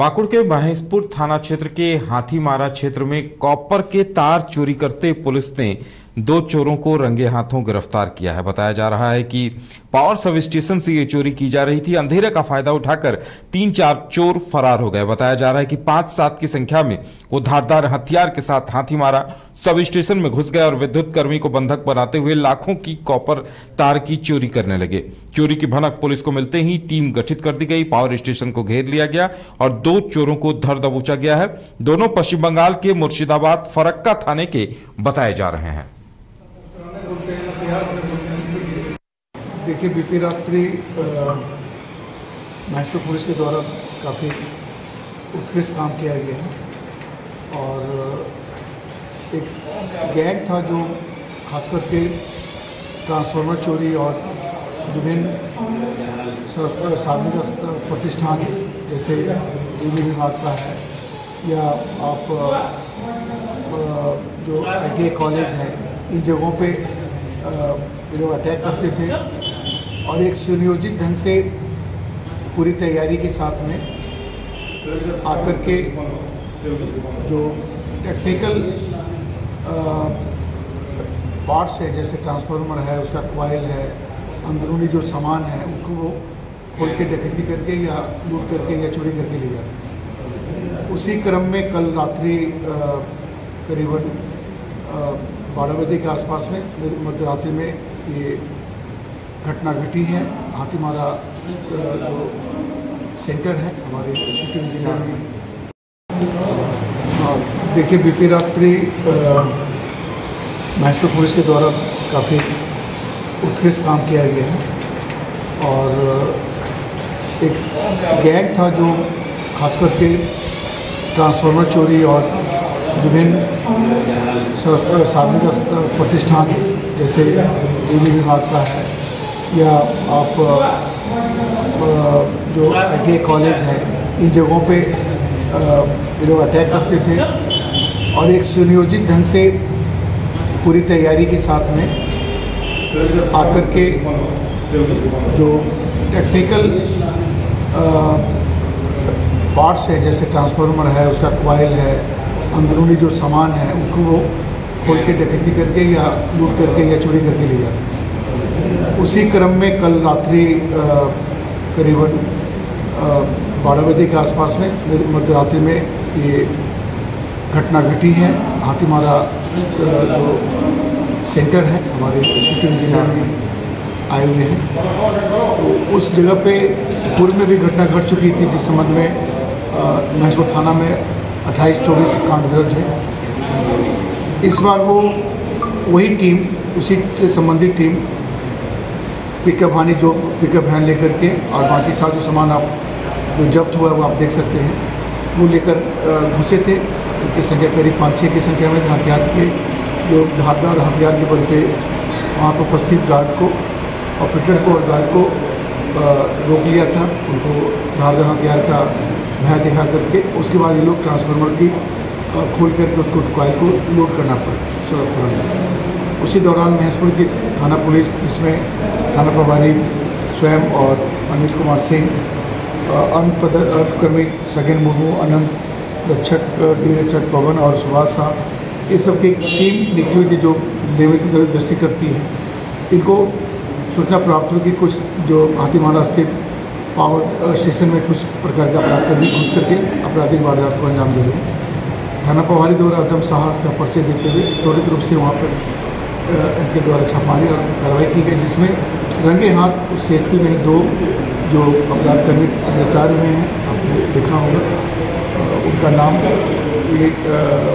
पाकुड़ के महेशपुर थाना क्षेत्र के हाथीमारा क्षेत्र में कॉपर के तार चोरी करते पुलिस ने 2 चोरों को रंगे हाथों गिरफ्तार किया है। बताया जा रहा है कि पावर सब स्टेशन से ये चोरी की जा रही थी। अंधेरे का फायदा उठाकर 3-4 चोर फरार हो गए। बताया जा रहा है कि 5-7 की संख्या में वो धारदार हथियार के साथ हाथीमारा सब स्टेशन में घुस गए और विद्युत कर्मी को बंधक बनाते हुए लाखों की कॉपर तार की चोरी करने लगे। चोरी की भनक पुलिस को मिलते ही टीम गठित कर दी गई। पावर स्टेशन को घेर लिया गया और 2 चोरों को धर दबोचा गया है। दोनों पश्चिम बंगाल के मुर्शिदाबाद फरक्का थाने के बताए जा रहे हैं। देखिए, बीती रात्रि महेशपुर पुलिस के द्वारा काफ़ी उत्कृष्ट काम किया गया है और एक गैंग था जो खास करके ट्रांसफार्मर चोरी और विभिन्न सार्वजनिक प्रतिष्ठान जैसे बिजली विभाग का है या आप जो ITI कॉलेज है, इन जगहों पे ये लोग अटैक करते थे और एक सुनियोजित ढंग से पूरी तैयारी के साथ में आकर के जो टेक्निकल पार्ट्स है जैसे ट्रांसफार्मर है, उसका कॉइल है, अंदरूनी जो सामान है उसको वो खोल के डकैती करके या लूट करके या चोरी करके ले जाते हैं। उसी क्रम में कल रात्रि करीबन 12 बजे के आसपास में मध्यरात्रि में ये घटना घटी है। हाथीमारा जो सेंटर है हमारे जिला में। देखिए, बीती रात्रि महेशपुर पुलिस के द्वारा काफ़ी उत्कृष्ट काम किया गया है और एक गैंग था जो खास करके ट्रांसफार्मर चोरी और विभिन्न सार्वजनिक प्रतिष्ठान जैसे बिजली विभाग का है या आप जो ITI कॉलेज है, इन जगहों पे ये लोग अटैक करते थे और एक सुनियोजित ढंग से पूरी तैयारी के साथ में आकर के जो टेक्निकल पार्ट्स है जैसे ट्रांसफार्मर है, उसका कॉइल है, अंदरूनी जो सामान है उसको वो खोल के डकैती करके या लूट करके या चोरी करके ले जाते हैं। उसी क्रम में कल रात्रि करीबन 12 बजे के आसपास में मध्यरात्रि में ये घटना घटी है। हाथीमारा जो सेंटर है हमारे जिला में आए हुए हैं, तो उस जगह पे पूर्व में भी घटना घट चुकी थी जिस संबंध में महेशपुर थाना में 28-24 कांड दर्ज है। इस बार वो वही टीम, उसी से संबंधित टीम पिकअप वैन लेकर के और बाकी साजो सामान आप जो जब्त हुआ है वो आप देख सकते हैं, वो लेकर घुसे थे। उनकी संख्या करीब 5-6 की संख्या में हथियार के जो धारदार हथियार के बल पे वहाँ पर उपस्थित गार्ड को, ऑपरेटर को और गार्ड को रोक लिया था। उनको धारदार हथियार का भय दिखा करके उसके बाद ये लोग ट्रांसफार्मर की खोल करके उसको कॉइल को लोड करना पड़ा। उसी दौरान महेशपुर की थाना पुलिस, जिसमें थाना प्रभारी स्वयं और अनिल कुमार सिंह, कर्मी सगेन मुर्मू, अनंत रक्षक, गृहरक्षक पवन और सुभाष साहब, ये सब की टीम निकली हुई थी जो नियमित गश्ती करती है। इनको सूचना प्राप्त हुई कि कुछ जो हाथीमारा स्थित पावर स्टेशन में कुछ प्रकार के अपराधकर्मी घुस करके आपराधिक वारदात को अंजाम दे रहे। थाना प्रभारी द्वारा अदम साहस का परिचय देते हुए त्वरित रूप से वहाँ पर इनके द्वारा छापामारी और कार्रवाई की गई, जिसमें रंगे हाथ उस CHP में 2 जो अपराधकर्मी गिरफ्तार हुए हैं। आपने देखा होगा उनका नाम, एक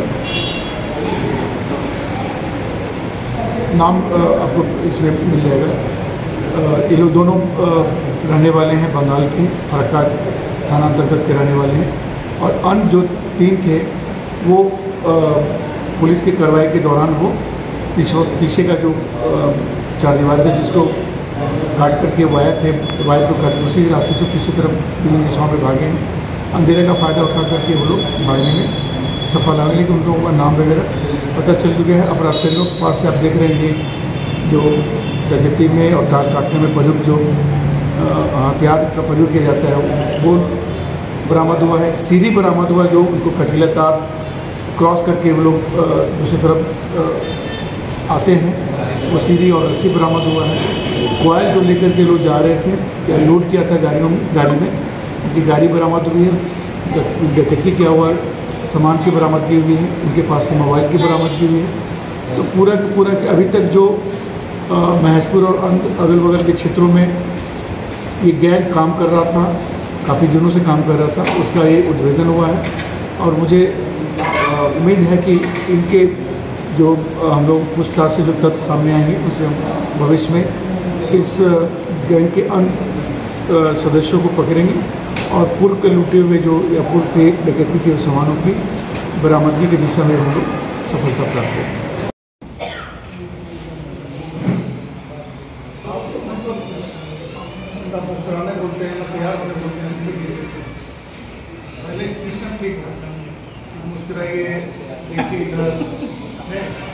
नाम आपको इसमें मिल जाएगा। ये लोग दोनों रहने वाले हैं बंगाल की फरक्का थाना अंतर्गत के रहने वाले हैं और अन्य जो 3 थे वो पुलिस की कार्रवाई के दौरान वो पीछे का जो 4 दीवार था जिसको काट करके वायर को काट उसी रास्ते से पीछे तरफ विभिन्न दिशाओं में भागे हैं। अंधेरे का फ़ायदा उठा करके वो लोग भागने में सफल आ गए, लेकिन उन लोगों का नाम वगैरह पता चल चुके हैं। अपराधियों के पास से आप देख रहे हैं जो डकैती में और तार काटने में प्रयुक्त जो हथियार का प्रयोग किया जाता है वो बरामद हुआ है, सीढ़ी बरामद हुआ जो उनको कटीला तार क्रॉस करके वो लोग दूसरी तरफ आते हैं, वो सीढ़ी और रस्सी बरामद हुआ है। कॉइल जो लेकर के लोग जा रहे थे या लोड किया था गाड़ी में उनकी गाड़ी बरामद हुई है। डकैती किया हुआ सामान की बरामदगी हुई है, उनके पास से मोबाइल की बरामदगी हुई है। तो पूरा का पूरा अभी तक जो महजपुर और अगल बगल के क्षेत्रों में ये गैंग काम कर रहा था, काफ़ी दिनों से काम कर रहा था, उसका ये उद्भेदन हुआ है। और मुझे उम्मीद है कि इनके जो हम लोग पूछताछ से जो तथ्य सामने आएंगे उसे हम भविष्य में इस गैंग के अन्य सदस्यों को पकड़ेंगे और पूर्व के लूटे हुए जो या पूर्व के डकैती के सामानों की बरामदगी की दिशा में हम लोग सफलता प्राप्त करेंगे। मुस्कुराने बोलते हैं, तैयार होने बोलते हैं, पहले सिस्टम ठीक था, मुस्कुराइए, देखिए इधर